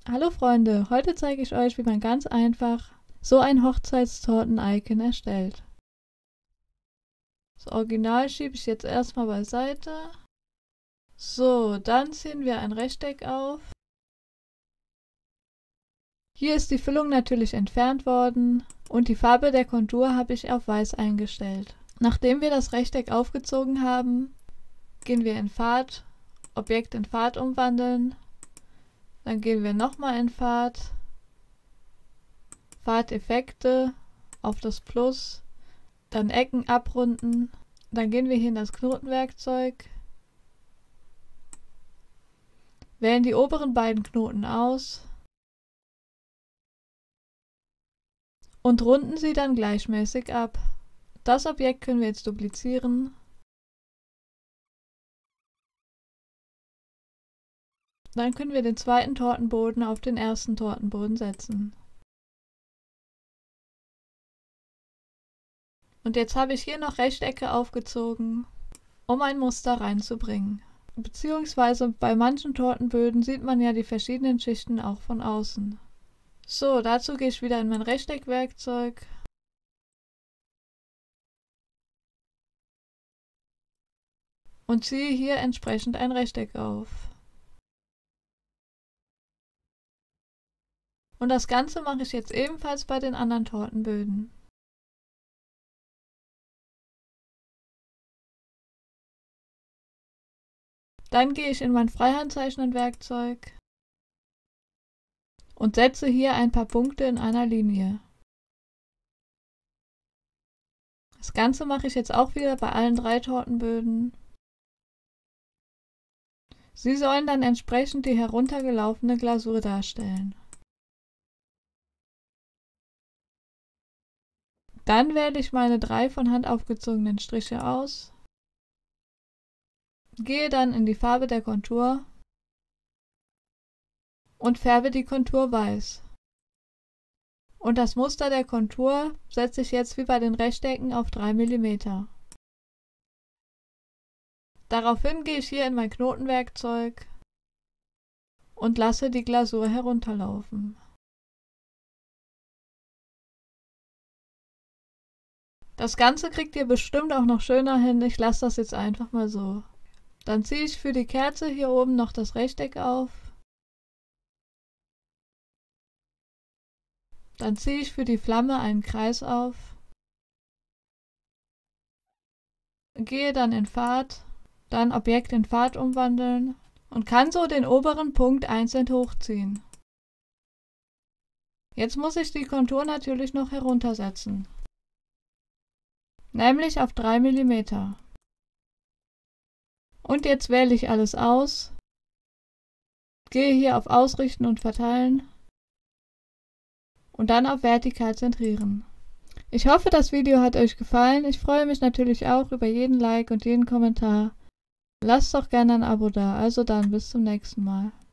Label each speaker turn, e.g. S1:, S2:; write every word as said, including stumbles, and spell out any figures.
S1: Hallo Freunde, heute zeige ich euch, wie man ganz einfach so ein Hochzeitstorten-Icon erstellt. Das Original schiebe ich jetzt erstmal beiseite. So, dann ziehen wir ein Rechteck auf. Hier ist die Füllung natürlich entfernt worden und die Farbe der Kontur habe ich auf Weiß eingestellt. Nachdem wir das Rechteck aufgezogen haben, gehen wir in Pfad, Objekt in Pfad umwandeln. Dann gehen wir nochmal in Pfad, Pfadeffekte, auf das Plus, dann Ecken abrunden, dann gehen wir hier in das Knotenwerkzeug, wählen die oberen beiden Knoten aus und runden sie dann gleichmäßig ab. Das Objekt können wir jetzt duplizieren. Dann können wir den zweiten Tortenboden auf den ersten Tortenboden setzen. Und jetzt habe ich hier noch Rechtecke aufgezogen, um ein Muster reinzubringen. Beziehungsweise bei manchen Tortenböden sieht man ja die verschiedenen Schichten auch von außen. So, dazu gehe ich wieder in mein Rechteckwerkzeug. Und ziehe hier entsprechend ein Rechteck auf. Und das Ganze mache ich jetzt ebenfalls bei den anderen Tortenböden. Dann gehe ich in mein Freihandzeichnen-Werkzeug und setze hier ein paar Punkte in einer Linie. Das Ganze mache ich jetzt auch wieder bei allen drei Tortenböden. Sie sollen dann entsprechend die heruntergelaufene Glasur darstellen. Dann wähle ich meine drei von Hand aufgezogenen Striche aus, gehe dann in die Farbe der Kontur und färbe die Kontur weiß. Und das Muster der Kontur setze ich jetzt wie bei den Rechtecken auf drei Millimeter. Daraufhin gehe ich hier in mein Knotenwerkzeug und lasse die Glasur herunterlaufen. Das Ganze kriegt ihr bestimmt auch noch schöner hin, ich lasse das jetzt einfach mal so. Dann ziehe ich für die Kerze hier oben noch das Rechteck auf. Dann ziehe ich für die Flamme einen Kreis auf. Gehe dann in Pfad, dann Objekt in Pfad umwandeln und kann so den oberen Punkt einzeln hochziehen. Jetzt muss ich die Kontur natürlich noch heruntersetzen. Nämlich auf drei Millimeter. Und jetzt wähle ich alles aus, gehe hier auf Ausrichten und Verteilen und dann auf Vertikal zentrieren. Ich hoffe, das Video hat euch gefallen. Ich freue mich natürlich auch über jeden Like und jeden Kommentar. Lasst doch gerne ein Abo da. Also dann, bis zum nächsten Mal.